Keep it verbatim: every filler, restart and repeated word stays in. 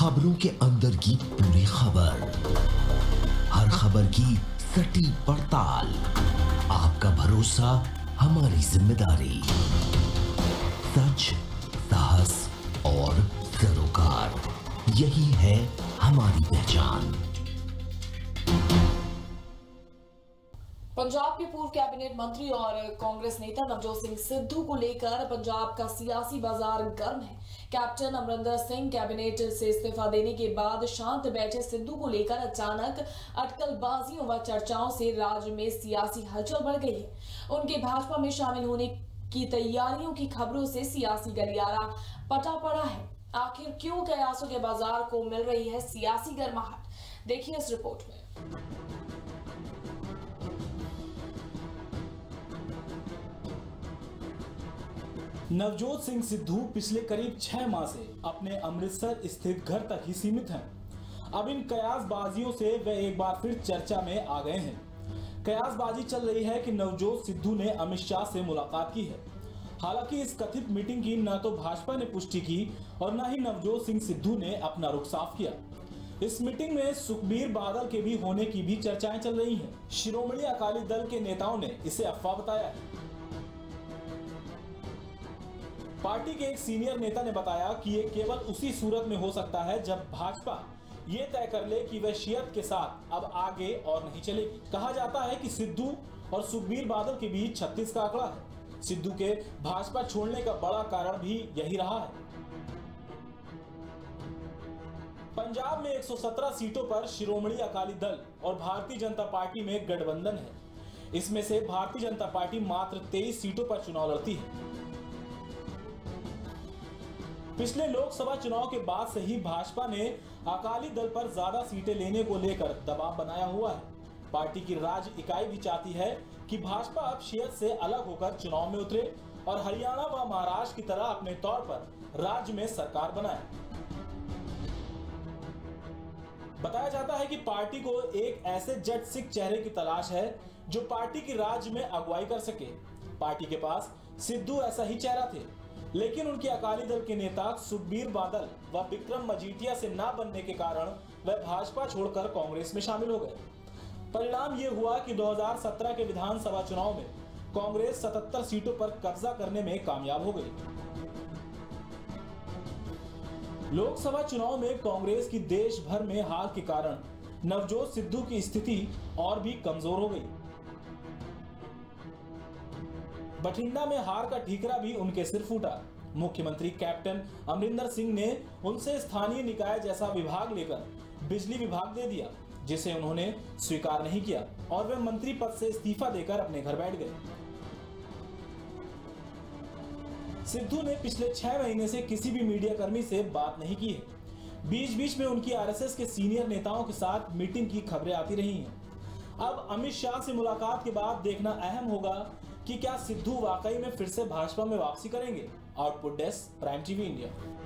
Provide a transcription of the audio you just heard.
खबरों के अंदर की पूरी खबर, हर खबर की सटीक पड़ताल, आपका भरोसा हमारी जिम्मेदारी। सच, साहस और सरोकार, यही है हमारी पहचान। पंजाब के पूर्व कैबिनेट मंत्री और कांग्रेस नेता नवजोत सिंह सिद्धू को लेकर पंजाब का सियासी बाजार गर्म है। कैप्टन अमरिंदर सिंह कैबिनेट से इस्तीफा देने के बाद शांत बैठे सिद्धू को लेकर अचानक अटकलबाजियों व चर्चाओं से राज्य में सियासी हलचल बढ़ गई है। उनके भाजपा में शामिल होने की तैयारियों की खबरों से सियासी गलियारा पटा पड़ा है। आखिर क्यों कयासों के बाजार को मिल रही है सियासी गर्माहट, देखिए इस रिपोर्ट में। नवजोत सिंह सिद्धू पिछले करीब छह माह से अपने अमृतसर स्थित घर तक ही सीमित हैं। अब इन कयासबाजियों से वे एक बार फिर चर्चा में आ गए हैं। कयासबाजी चल रही है कि नवजोत सिद्धू ने अमित शाह से मुलाकात की है। हालांकि इस कथित मीटिंग की न तो भाजपा ने पुष्टि की और न ही नवजोत सिंह सिद्धू ने अपना रुख साफ किया। इस मीटिंग में सुखबीर बादल के भी होने की भी चर्चाएं चल रही हैं। शिरोमणि अकाली दल के नेताओं ने इसे अफवाह बताया है। पार्टी के एक सीनियर नेता ने बताया कि ये केवल उसी सूरत में हो सकता है जब भाजपा ये तय कर ले कि वह शियत के साथ अब आगे और नहीं चलेगी। कहा जाता है कि सिद्धू और सुखबीर बादल के बीच छत्तीस का आंकड़ा है। सिद्धू के भाजपा छोड़ने का बड़ा कारण भी यही रहा है। पंजाब में एक सौ सत्रह सीटों पर शिरोमणि अकाली दल और भारतीय जनता पार्टी में गठबंधन है। इसमें से भारतीय जनता पार्टी मात्र तेईस सीटों पर चुनाव लड़ती है। पिछले लोकसभा चुनाव के बाद से ही भाजपा ने अकाली दल पर ज्यादा सीटें लेने को लेकर दबाव बनाया हुआ है। पार्टी की राज्य इकाई भी चाहती है कि भाजपा अब शियत से अलग होकर चुनाव में उतरे और हरियाणा व महाराष्ट्र की तरह अपने तौर पर राज्य में सरकार बनाए। बताया जाता है कि पार्टी को एक ऐसे जट सिख चेहरे की तलाश है जो पार्टी की राज्य में अगुवाई कर सके। पार्टी के पास सिद्धू ऐसा ही चेहरा थे, लेकिन उनके अकाली दल के नेता सुखबीर बादल व विक्रम मजीठिया से ना बनने के कारण वह भाजपा छोड़कर कांग्रेस में शामिल हो गए। परिणाम ये हुआ कि दो हज़ार सत्रह के विधानसभा चुनाव में कांग्रेस सतहत्तर सीटों पर कब्जा करने में कामयाब हो गई। लोकसभा चुनाव में कांग्रेस की देश भर में हार के कारण नवजोत सिद्धू की स्थिति और भी कमजोर हो गई। बठिंडा में हार का ठीकरा भी उनके सिर फूटा। मुख्यमंत्री कैप्टन अमरिंदर सिंह ने उनसे स्थानीय निकाय जैसा विभाग लेकर बिजली विभाग दे दिया, जिसे उन्होंने स्वीकार नहीं किया और वे मंत्री पद से इस्तीफा देकर अपने घर बैठ गए। सिद्धू ने पिछले छह महीने से किसी भी मीडिया कर्मी से बात नहीं की है। बीच बीच में उनकी आरएसएस के सीनियर नेताओं के साथ मीटिंग की खबरें आती रही हैं। अब अमित शाह से मुलाकात के बाद देखना अहम होगा कि क्या सिद्धू वाकई में फिर से भाजपा में वापसी करेंगे। Output desk, prime TV India.